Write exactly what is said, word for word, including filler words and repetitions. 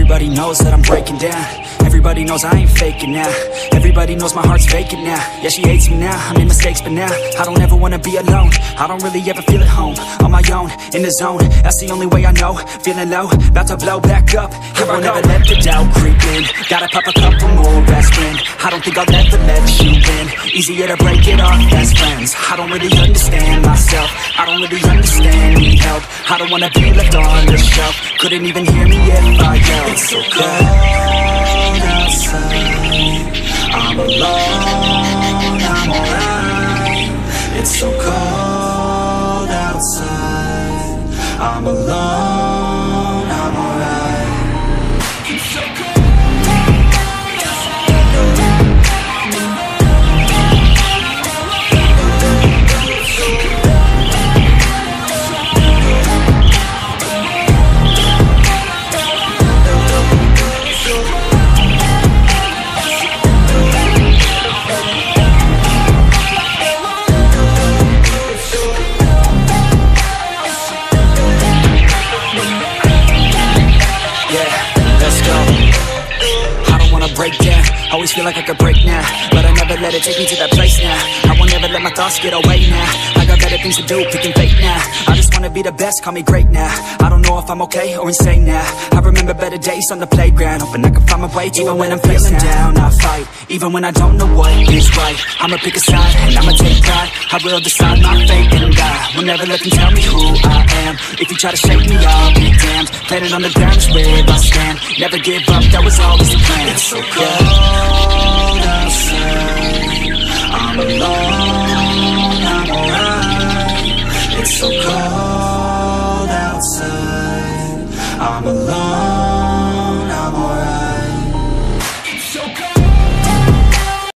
Everybody knows that I'm breaking down. Everybody knows I ain't faking now. Everybody knows my heart's vacant now. Yeah, she hates me now, I made mistakes but now I don't ever wanna be alone. I don't really ever feel at home. On my own, in the zone, that's the only way I know. Feeling low, about to blow back up. Here I never let the doubt creep in. Gotta pop a couple more aspirin. I don't think I'll ever let you in. Easier to break it off best friends. I don't really understand myself. I don't really understand, need help. I don't wanna be left on the shelf. Couldn't even hear me if I yelled. It's so cold outside, I'm alone, I'm alright. It's so cold outside, I'm alone, I'm alright. It's so cold. Break down, always feel like I could break now, but I never let it take me to that place now. I won't ever let my thoughts get away now. I got better things to do, picking fate now. I just wanna be the best, call me great now. I don't know if I'm okay or insane now. I remember better days on the playground, hoping I can find my way. Even when I'm feeling down, I fight. Even when I don't know what is right, I'ma pick a side and I'ma take pride. I will decide my fate and die. Will never let them tell me who I am. If you try to shake me, I'll be damned. Planet on the ground is where I stand. Never give up, that was always the plan. It's so cold outside, I'm alone, I'm alright. It's so cold outside, I'm alone.